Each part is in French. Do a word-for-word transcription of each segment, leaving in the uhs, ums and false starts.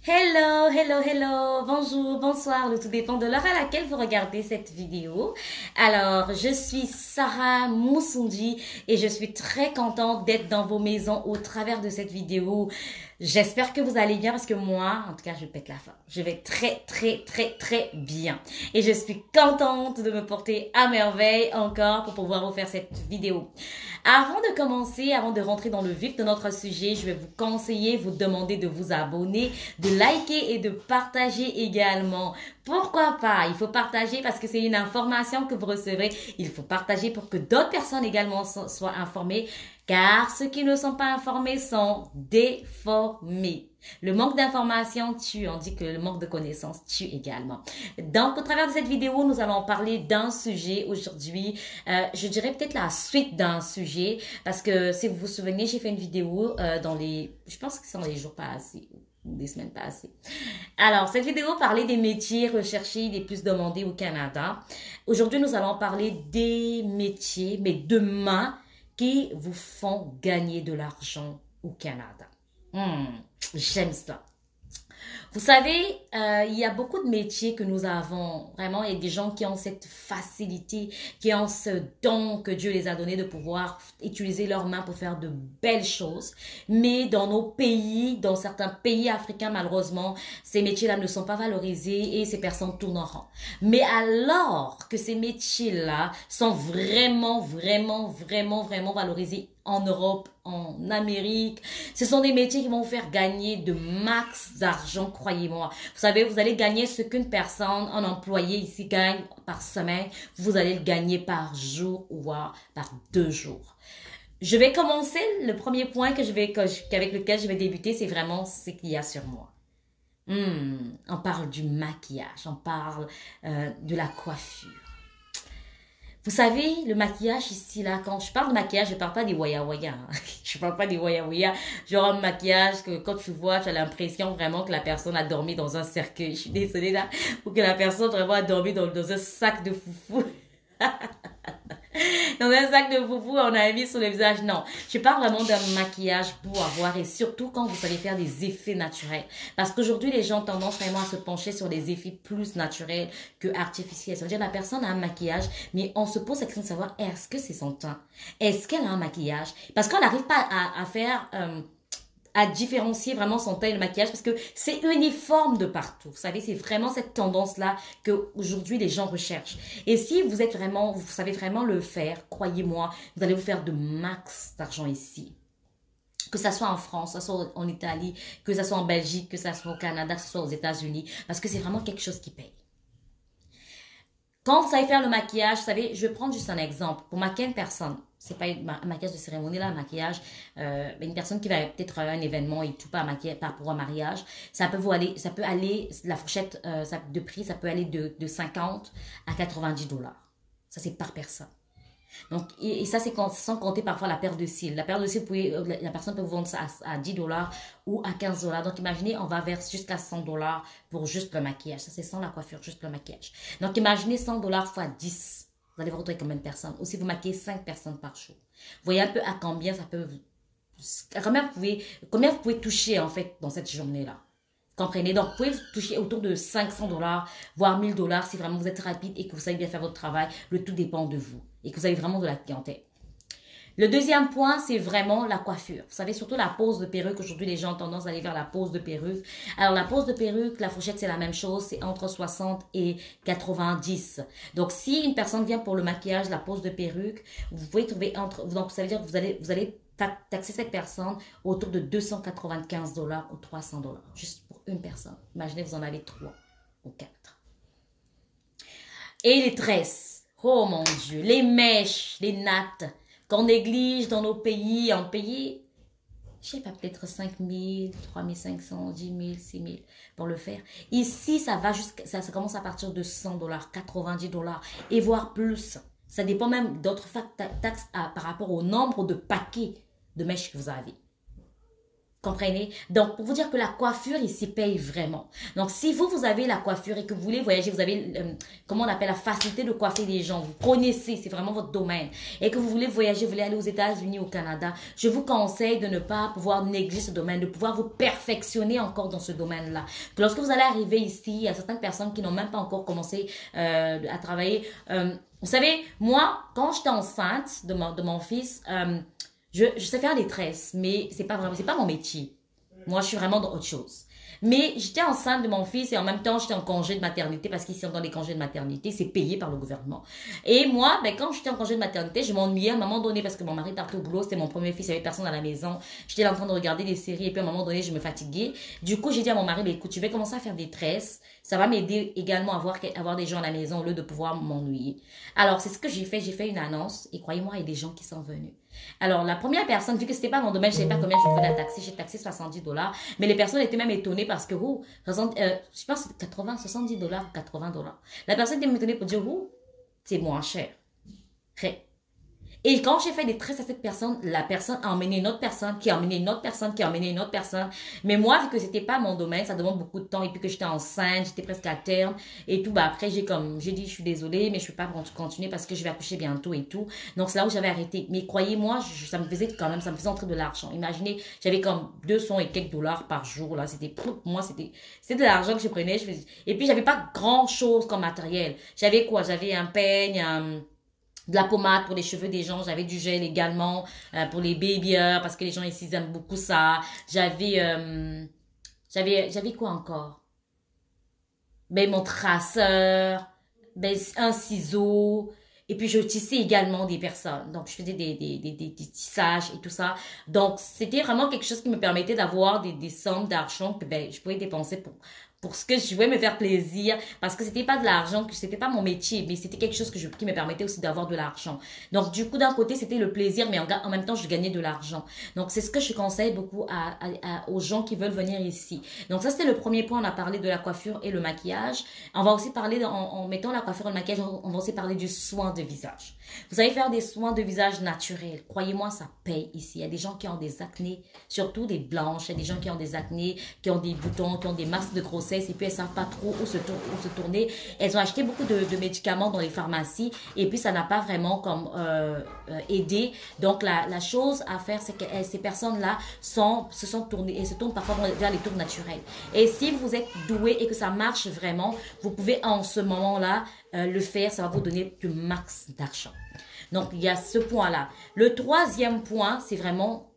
Hello, hello, hello, bonjour, bonsoir, le tout dépend de l'heure à laquelle vous regardez cette vidéo. Alors, je suis Sarah Moussondi et je suis très contente d'être dans vos maisons au travers de cette vidéo. J'espère que vous allez bien parce que moi, en tout cas, je pète la forme. Je vais très, très, très, très bien. Et je suis contente de me porter à merveille encore pour pouvoir vous faire cette vidéo. Avant de commencer, avant de rentrer dans le vif de notre sujet, je vais vous conseiller, vous demander de vous abonner, de liker et de partager également. Pourquoi pas? Il faut partager parce que c'est une information que vous recevrez. Il faut partager pour que d'autres personnes également soient informées, car ceux qui ne sont pas informés sont déformés. Le manque d'information tue, on dit que le manque de connaissances tue également. Donc, au travers de cette vidéo, nous allons parler d'un sujet aujourd'hui. Euh, je dirais peut-être la suite d'un sujet, parce que si vous vous souvenez, j'ai fait une vidéo euh, dans les, je pense que c'est dans les jours passés, des semaines passées. Alors, cette vidéo parlait des métiers recherchés les plus demandés au Canada. Aujourd'hui, nous allons parler des métiers, mais demain, qui vous font gagner de l'argent au Canada. Hmm, j'aime ça. Vous savez, euh, il y a beaucoup de métiers que nous avons. Vraiment, il y a des gens qui ont cette facilité, qui ont ce don que Dieu les a donné de pouvoir utiliser leurs mains pour faire de belles choses. Mais dans nos pays, dans certains pays africains, malheureusement, ces métiers-là ne sont pas valorisés et ces personnes tournent en rond. Mais alors que ces métiers-là sont vraiment, vraiment, vraiment, vraiment valorisés en Europe, en Amérique. Ce sont des métiers qui vont vous faire gagner de max d'argent, croyez-moi. Vous savez, vous allez gagner ce qu'une personne, un employé ici gagne par semaine. Vous allez le gagner par jour ou par deux jours. Je vais commencer. Le premier point que je vais, que je, avec lequel je vais débuter, c'est vraiment ce qu'il y a sur moi. Hmm, on parle du maquillage, on parle euh, de la coiffure. Vous savez, le maquillage ici, là, quand je parle de maquillage, je ne parle pas des waya waya. Hein. Je ne parle pas des waya waya. Genre un maquillage que quand tu vois, tu as l'impression vraiment que la personne a dormi dans un cercueil. Je suis désolée là. Ou que la personne vraiment a dormi dans, dans un sac de foufou. Dans un sac de foufou, on a mis sur le visage. Non, je parle vraiment d'un maquillage beau à voir et surtout quand vous savez faire des effets naturels. Parce qu'aujourd'hui, les gens ont tendance vraiment à se pencher sur des effets plus naturels que artificiels. Ça veut dire que la personne a un maquillage, mais on se pose la question de savoir est-ce que c'est son teint? Est-ce qu'elle a un maquillage? Parce qu'on n'arrive pas à, à faire... Euh, à différencier vraiment son teint et le maquillage parce que c'est uniforme de partout. Vous savez, c'est vraiment cette tendance-là que aujourd'hui les gens recherchent. Et si vous êtes vraiment, vous savez vraiment le faire, croyez-moi, vous allez vous faire de max d'argent ici. Que ça soit en France, que ça soit en Italie, que ça soit en Belgique, que ça soit au Canada, que ce soit aux États-Unis, parce que c'est vraiment quelque chose qui paye. Quand vous savez faire le maquillage, vous savez, je vais prendre juste un exemple. Pour maquiller une personne, c'est pas un maquillage de cérémonie, là, un maquillage, euh, une personne qui va peut-être à un événement et tout, pas maquiller, pas pour un mariage, ça peut vous aller, ça peut aller, la fourchette euh, de prix, ça peut aller de, de cinquante à quatre-vingt-dix dollars. Ça, c'est par personne. Donc, et, et ça, c'est sans compter parfois la paire de cils. La paire de cils, vous pouvez, la, la personne peut vous vendre ça à, à dix dollars ou à quinze dollars. Donc, imaginez, on va vers jusqu'à cent dollars pour juste le maquillage. Ça, c'est sans la coiffure, juste le maquillage. Donc, imaginez cent dollars fois dix. Vous allez vous retrouver combien de personnes? Ou si vous maquillez cinq personnes par jour. Vous voyez un peu à combien ça peut vous... Combien vous pouvez, combien vous pouvez toucher, en fait, dans cette journée-là. Comprenez? Donc, vous pouvez toucher autour de cinq cents dollars, voire mille dollars si vraiment vous êtes rapide et que vous savez bien faire votre travail. Le tout dépend de vous et que vous avez vraiment de la clientèle. Le deuxième point, c'est vraiment la coiffure. Vous savez, surtout la pose de perruque. Aujourd'hui, les gens ont tendance à aller vers la pose de perruque. Alors, la pose de perruque, la fourchette, c'est la même chose. C'est entre soixante et quatre-vingt-dix. Donc, si une personne vient pour le maquillage, la pose de perruque, vous pouvez trouver entre... Donc, ça veut dire que vous allez... Vous allez taxer cette personne autour de deux cent quatre-vingt-quinze dollars ou trois cents dollars, juste pour une personne. Imaginez, vous en avez trois ou quatre. Et les tresses, oh mon Dieu, les mèches, les nattes, qu'on néglige dans nos pays, en pays, je sais pas, peut-être cinq mille, trois mille cinq cents, dix mille, six mille pour le faire. Ici, ça va jusqu'à, ça, ça commence à partir de cent dollars, quatre-vingt-dix dollars et voire plus. Ça dépend même d'autres taxes par rapport au nombre de paquets de mèches que vous avez. Comprenez? Donc, pour vous dire que la coiffure ici paye vraiment. Donc, si vous, vous avez la coiffure et que vous voulez voyager, vous avez, euh, comment on appelle, la facilité de coiffer les gens, vous connaissez, c'est vraiment votre domaine, et que vous voulez voyager, vous voulez aller aux États-Unis, au Canada, je vous conseille de ne pas pouvoir négliger ce domaine, de pouvoir vous perfectionner encore dans ce domaine-là. Que lorsque vous allez arriver ici, il y a certaines personnes qui n'ont même pas encore commencé euh, à travailler. Euh, vous savez, moi, quand j'étais enceinte de mon, de mon fils, euh, Je, je sais faire des tresses, mais c'est pas vraiment, c'est pas mon métier. Moi, je suis vraiment dans autre chose. Mais j'étais enceinte de mon fils et en même temps, j'étais en congé de maternité parce qu'ici, dans les congés de maternité, c'est payé par le gouvernement. Et moi, ben, quand j'étais en congé de maternité, je m'ennuyais à un moment donné parce que mon mari partait au boulot, c'était mon premier fils, il n'y avait personne à la maison. J'étais là en train de regarder des séries et puis à un moment donné, je me fatiguais. Du coup, j'ai dit à mon mari, ben, écoute, je vais commencer à faire des tresses. Ça va m'aider également à avoir, à avoir des gens à la maison au lieu de pouvoir m'ennuyer. Alors, c'est ce que j'ai fait. J'ai fait une annonce et croyez-moi, il y a des gens qui sont venus. Alors, la première personne, vu que c'était pas mon domaine, je savais pas combien je pouvais la taxer. J'ai taxé soixante-dix dollars. Mais les personnes étaient même étonnées parce que, oh, soixante, euh, je pense que c'est quatre-vingts, soixante-dix dollars, quatre-vingts dollars. La personne était même étonnée pour dire, oh, c'est moins cher. Très. Et quand j'ai fait des tresses à cette personne, la personne a emmené une autre personne, qui a emmené une autre personne, qui a emmené une autre personne. Mais moi, vu que c'était pas mon domaine, ça demande beaucoup de temps. Et puis que j'étais enceinte, j'étais presque à terme. Et tout, bah après, j'ai comme, j'ai dit, je suis désolée, mais je ne peux pas continuer parce que je vais accoucher bientôt et tout. Donc, c'est là où j'avais arrêté. Mais croyez-moi, je- ça me faisait quand même, ça me faisait entrer de l'argent. Imaginez, j'avais comme deux cents et quelques dollars par jour, là. C'était, pour moi, c'était, c'était de l'argent que je prenais. Je faisais... Et puis, j'avais pas grand chose comme matériel. J'avais quoi? J'avais un peigne, un de la pommade pour les cheveux des gens, j'avais du gel également euh, pour les baby hairs parce que les gens ici ils aiment beaucoup ça. J'avais euh, j'avais j'avais quoi encore? Ben mon traceur, ben un ciseau et puis je tissais également des personnes. Donc je faisais des des des des, des tissages et tout ça. Donc c'était vraiment quelque chose qui me permettait d'avoir des des sommes d'argent que ben je pouvais dépenser pour pour ce que je voulais me faire plaisir, parce que c'était pas de l'argent, que c'était pas mon métier, mais c'était quelque chose que je, qui me permettait aussi d'avoir de l'argent. Donc, du coup, d'un côté, c'était le plaisir, mais en, en même temps, je gagnais de l'argent. Donc, c'est ce que je conseille beaucoup à, à, à, aux gens qui veulent venir ici. Donc, ça, c'était le premier point. On a parlé de la coiffure et le maquillage. On va aussi parler, en, en mettant la coiffure et le maquillage, on, on va aussi parler du soin de visage. Vous allez faire des soins de visage naturels. Croyez-moi, ça paye ici. Il y a des gens qui ont des acnés, surtout des blanches. Il y a des gens qui ont des acnés, qui ont des boutons, qui ont des masques de grossesse et puis elles savent pas trop où se, tour où se tourner. Elles ont acheté beaucoup de, de médicaments dans les pharmacies et puis ça n'a pas vraiment comme euh, euh, aidé. Donc la, la chose à faire, c'est que elles, ces personnes-là sont, se sont tournées et se tournent parfois vers les tours naturels. Et si vous êtes doué et que ça marche vraiment, vous pouvez en ce moment-là euh, le faire. Ça va vous donner du max d'argent. Donc il y a ce point-là. Le troisième point, c'est vraiment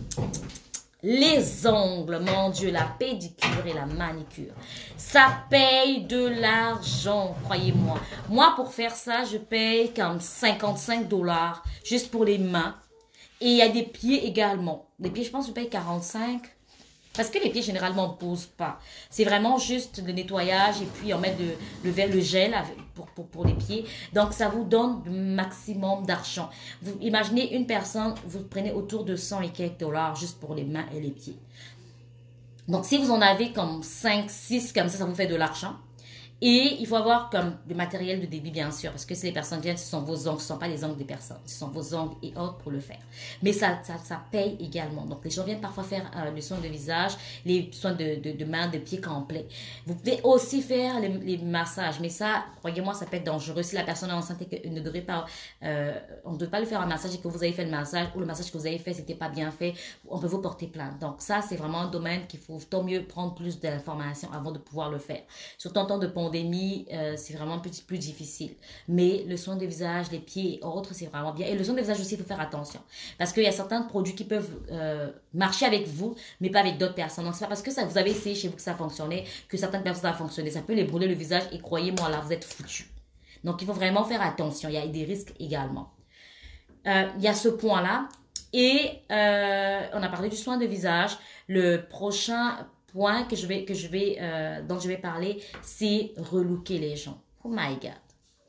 les ongles, mon Dieu, la pédicure et la manicure. Ça paye de l'argent, croyez-moi. Moi, pour faire ça, je paye comme cinquante-cinq dollars juste pour les mains. Et il y a des pieds également. Les pieds, je pense que je paye quarante-cinq. Parce que les pieds, généralement, ne posent pas. C'est vraiment juste le nettoyage et puis on met le, le, le gel avec, pour, pour, pour les pieds. Donc, ça vous donne le maximum d'argent. Vous imaginez une personne, vous prenez autour de cent et quelques dollars juste pour les mains et les pieds. Donc, si vous en avez comme cinq, six comme ça, ça vous fait de l'argent. Et il faut avoir comme le matériel de débit, bien sûr, parce que si les personnes viennent, ce sont vos ongles, ce ne sont pas les ongles des personnes, ce sont vos ongles et autres pour le faire. Mais ça, ça, ça paye également. Donc, les gens viennent parfois faire euh, les soins de visage, les soins de, de, de mains, de pieds complets. Vous pouvez aussi faire les, les massages, mais ça, croyez-moi, ça peut être dangereux. Si la personne est enceinte et que ne devrait pas, euh, on ne doit pas le faire un massage et que vous avez fait le massage, ou le massage que vous avez fait, c'était pas bien fait, on peut vous porter plainte. Donc, ça, c'est vraiment un domaine qu'il faut tant mieux prendre plus d'informations avant de pouvoir le faire. Surtout en temps de pandémie, Euh, c'est vraiment un petit plus difficile. Mais le soin de visage, les pieds et autres, c'est vraiment bien. Et le soin de visage aussi, il faut faire attention. Parce qu'il y a certains produits qui peuvent euh, marcher avec vous, mais pas avec d'autres personnes. Donc, c'est pas parce que ça, vous avez essayé chez vous que ça a fonctionné, que certaines personnes ça a fonctionné. Ça peut les brûler le visage et croyez-moi, là, vous êtes foutus. Donc, il faut vraiment faire attention. Il y a des risques également. Euh, il y a ce point-là. Et euh, on a parlé du soin de visage. Le prochain point que je vais, que je vais, euh, dont je vais parler, c'est relooker les gens. Oh my God.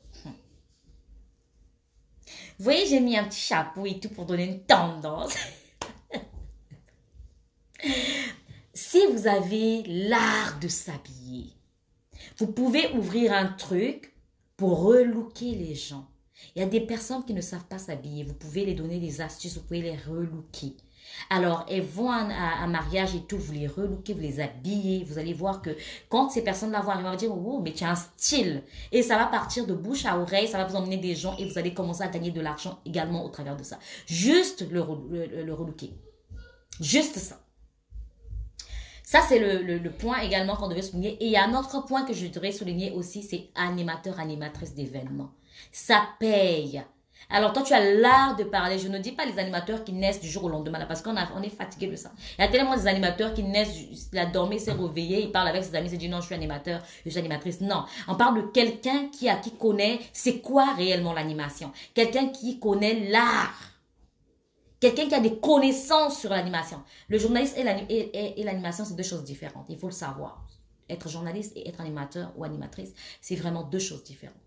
Vous voyez, j'ai mis un petit chapeau et tout pour donner une tendance. Si vous avez l'art de s'habiller, vous pouvez ouvrir un truc pour relooker les gens. Il y a des personnes qui ne savent pas s'habiller. Vous pouvez les donner des astuces, vous pouvez les relooker. Alors, elles vont à un mariage et tout, vous les relooker, vous les habillez. Vous allez voir que quand ces personnes-là vont arriver, on va dire, oh, mais tu as un style. Et ça va partir de bouche à oreille, ça va vous emmener des gens et vous allez commencer à gagner de l'argent également au travers de ça. Juste le, le, le, le relooker. Juste ça. Ça, c'est le, le, le point également qu'on devait souligner. Et il y a un autre point que je devrais souligner aussi, c'est animateur, animatrice d'événements. Ça paye. Alors, toi, tu as l'art de parler. Je ne dis pas les animateurs qui naissent du jour au lendemain, là, parce qu'on on est fatigué de ça. Il y a tellement des animateurs qui naissent, la dormée s'est réveillé, il parle avec ses amis, il dit non, je suis animateur, je suis animatrice. Non, on parle de quelqu'un qui, a, qui connaît c'est quoi réellement l'animation. Quelqu'un qui connaît l'art. Quelqu'un qui a des connaissances sur l'animation. Le journaliste et l'animation, c'est deux choses différentes. Il faut le savoir. Être journaliste et être animateur ou animatrice, c'est vraiment deux choses différentes.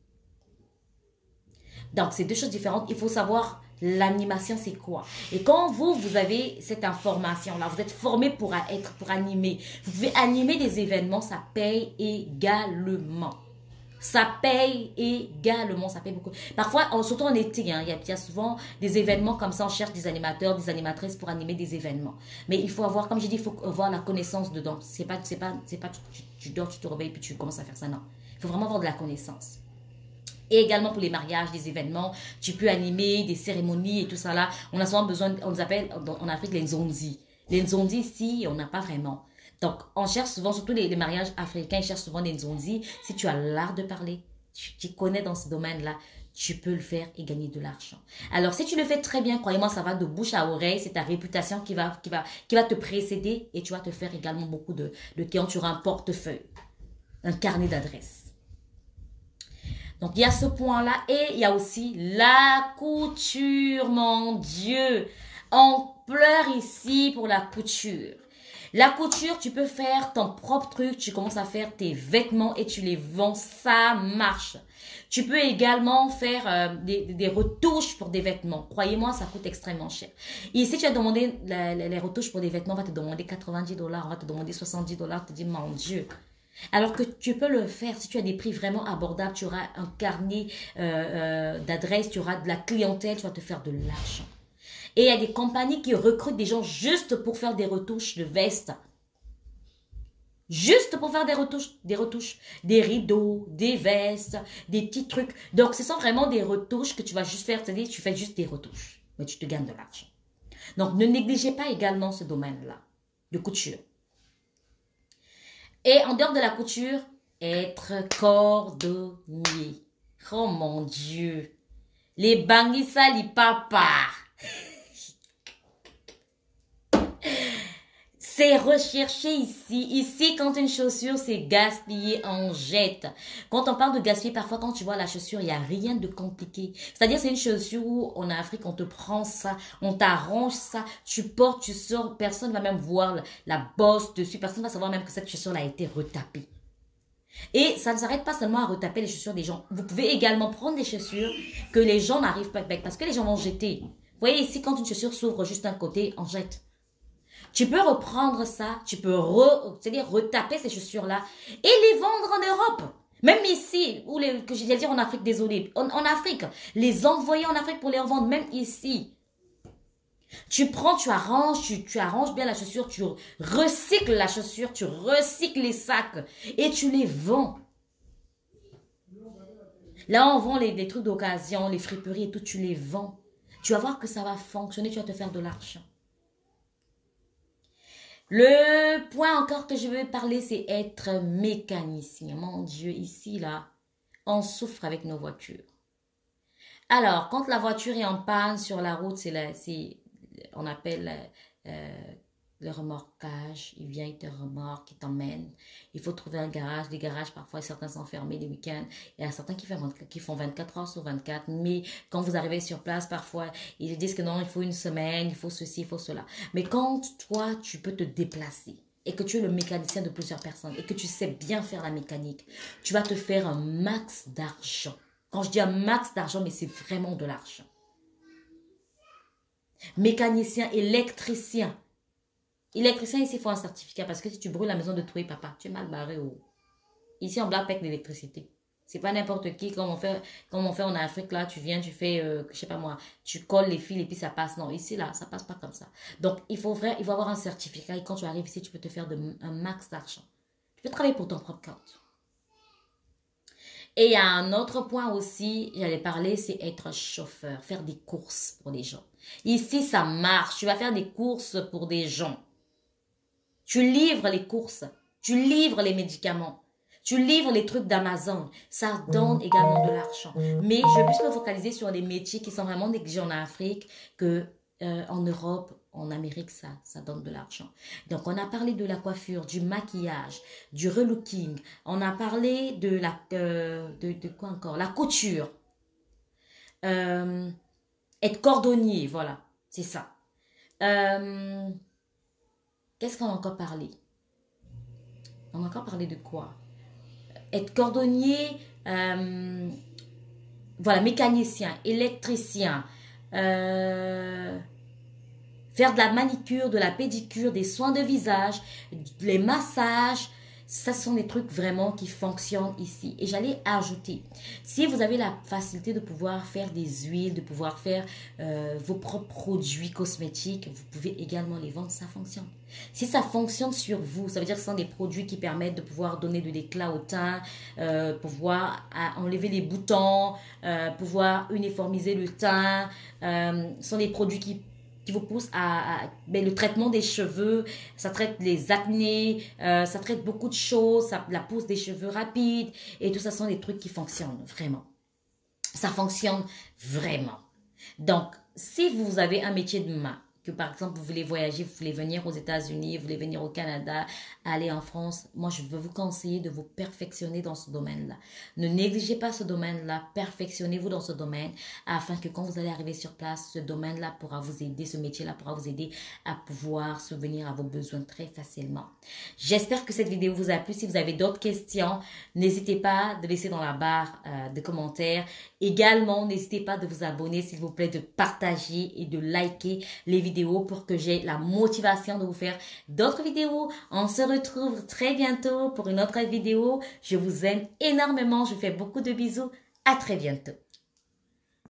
Donc, c'est deux choses différentes. Il faut savoir l'animation, c'est quoi. Et quand vous, vous avez cette information-là, vous êtes formé pour être, pour animer. Vous pouvez animer des événements, ça paye également. Ça paye également, ça paye beaucoup. Parfois, surtout en été, hein, il, y a, il y a souvent des événements comme ça, on cherche des animateurs, des animatrices pour animer des événements. Mais il faut avoir, comme j'ai dit, il faut avoir la connaissance dedans. C'est pas, c'est pas, c'est pas tu, tu dors, tu te réveilles, puis tu commences à faire ça, non. Il faut vraiment avoir de la connaissance. Et également pour les mariages, des événements, tu peux animer des cérémonies et tout ça là. On a souvent besoin, on les appelle en Afrique les nzonzi. Les nzonzi, ici, on n'a pas vraiment. Donc, on cherche souvent, surtout les, les mariages africains, ils cherchent souvent des nzonzi. Si tu as l'art de parler, tu, tu connais dans ce domaine-là, tu peux le faire et gagner de l'argent. Alors, si tu le fais très bien, croyez-moi, ça va de bouche à oreille. C'est ta réputation qui va, qui, va, qui va te précéder et tu vas te faire également beaucoup de, de clients. Tu auras un portefeuille, un carnet d'adresses. Donc, il y a ce point-là et il y a aussi la couture, mon Dieu. On pleure ici pour la couture. La couture, tu peux faire ton propre truc. Tu commences à faire tes vêtements et tu les vends. Ça marche. Tu peux également faire euh, des, des retouches pour des vêtements. Croyez-moi, ça coûte extrêmement cher. Et si tu as demandé la, la, les retouches pour des vêtements, on va te demander quatre-vingt-dix dollars, on va te demander soixante-dix dollars. Tu te dis, mon Dieu. Alors que tu peux le faire, si tu as des prix vraiment abordables, tu auras un carnet euh, euh, d'adresses, tu auras de la clientèle, tu vas te faire de l'argent. Et il y a des compagnies qui recrutent des gens juste pour faire des retouches de vestes. Juste pour faire des retouches, des retouches, des rideaux, des vestes, des petits trucs. Donc, ce sont vraiment des retouches que tu vas juste faire, c'est-à-dire tu fais juste des retouches, mais tu te gagnes de l'argent. Donc, ne négligez pas également ce domaine-là de couture. Et en dehors de la couture, être cordonnier. Oh mon Dieu. Les bangisa, les papas. C'est recherché ici. Ici, quand une chaussure, c'est gaspillé, on jette. Quand on parle de gaspiller, parfois, quand tu vois la chaussure, il n'y a rien de compliqué. C'est-à-dire, c'est une chaussure où, en Afrique, on te prend ça, on t'arrange ça, tu portes, tu sors, personne ne va même voir la, la bosse dessus, personne ne va savoir même que cette chaussure a été retapée. Et ça ne s'arrête pas seulement à retaper les chaussures des gens. Vous pouvez également prendre des chaussures que les gens n'arrivent pas avec, parce que les gens vont jeter. Vous voyez ici, quand une chaussure s'ouvre juste d'un côté, on jette. Tu peux reprendre ça, tu peux re, c'est-à-dire retaper ces chaussures-là et les vendre en Europe. Même ici, ou les, que j'allais dire en Afrique, désolé, en, en Afrique, les envoyer en Afrique pour les revendre, même ici. Tu prends, tu arranges, tu, tu arranges bien la chaussure, tu recycles la chaussure, tu recycles les sacs et tu les vends. Là, on vend les, les trucs d'occasion, les friperies et tout, tu les vends. Tu vas voir que ça va fonctionner, tu vas te faire de l'argent. Le point encore que je veux parler, c'est être mécanicien. Mon Dieu, ici, là, on souffre avec nos voitures. Alors, quand la voiture est en panne sur la route, c'est, on appelle euh, le remorquage. Il vient, il te remorque, il t'emmène. Il faut trouver un garage. Les garages, parfois, certains sont fermés les week-ends. Il y a certains qui font, qui font vingt-quatre heures sur vingt-quatre. Mais quand vous arrivez sur place, parfois, ils disent que non, il faut une semaine, il faut ceci, il faut cela. Mais quand toi, tu peux te déplacer et que tu es le mécanicien de plusieurs personnes et que tu sais bien faire la mécanique, tu vas te faire un max d'argent. Quand je dis un max d'argent, mais c'est vraiment de l'argent. Mécanicien, électricien. Électricien, ici, il faut un certificat parce que si tu brûles la maison de toi et papa, tu es mal barré. Oh. Ici, on blague avec l'électricité. C'est pas n'importe qui, comme on fait, comme on fait en Afrique, là, tu viens, tu fais, euh, je sais pas moi, tu colles les fils et puis ça passe. Non, ici, là, ça passe pas comme ça. Donc, il faut, vrai, il faut avoir un certificat et quand tu arrives ici, tu peux te faire de, un max d'argent. Tu peux travailler pour ton propre compte. Et il y a un autre point aussi, j'allais parler, c'est être chauffeur, faire des courses pour les gens. Ici, ça marche. Tu vas faire des courses pour des gens. Tu livres les courses. Tu livres les médicaments. Tu livres les trucs d'Amazon. Ça donne également de l'argent. Mais je vais plus me focaliser sur les métiers qui sont vraiment négligés en Afrique que euh, en Europe, en Amérique, ça, ça donne de l'argent. Donc, on a parlé de la coiffure, du maquillage, du relooking. On a parlé de la... Euh, de, de quoi encore? La couture. Euh, être cordonnier, voilà. C'est ça. Euh, Qu'est-ce qu'on a encore parlé? On a encore parlé de quoi? Être cordonnier, euh, voilà, mécanicien, électricien, euh, faire de la manicure, de la pédicure, des soins de visage, les massages, ça sont des trucs vraiment qui fonctionnent ici. Et j'allais ajouter, si vous avez la facilité de pouvoir faire des huiles, de pouvoir faire euh, vos propres produits cosmétiques, vous pouvez également les vendre, ça fonctionne. Si ça fonctionne sur vous, ça veut dire que ce sont des produits qui permettent de pouvoir donner de l'éclat au teint, euh, pouvoir enlever les boutons, euh, pouvoir uniformiser le teint. Euh, ce sont des produits qui qui vous pousse à, à ben, le traitement des cheveux, ça traite les acnés, euh, ça traite beaucoup de choses, ça, la pousse des cheveux rapides, et tout ça sont des trucs qui fonctionnent vraiment. Ça fonctionne vraiment. Donc, si vous avez un métier de main, que par exemple vous voulez voyager, vous voulez venir aux États-Unis, vous voulez venir au Canada, aller en France, moi je veux vous conseiller de vous perfectionner dans ce domaine-là. Ne négligez pas ce domaine-là, perfectionnez-vous dans ce domaine afin que quand vous allez arriver sur place, ce domaine-là pourra vous aider, ce métier-là pourra vous aider à pouvoir subvenir à vos besoins très facilement. J'espère que cette vidéo vous a plu. Si vous avez d'autres questions, n'hésitez pas de laisser dans la barre euh, de commentaires. Également, n'hésitez pas de vous abonner, s'il vous plaît, de partager et de liker les vidéos pour que j'ai la motivation de vous faire d'autres vidéos. On se retrouve très bientôt pour une autre vidéo. Je vous aime énormément. Je vous fais beaucoup de bisous. À très bientôt.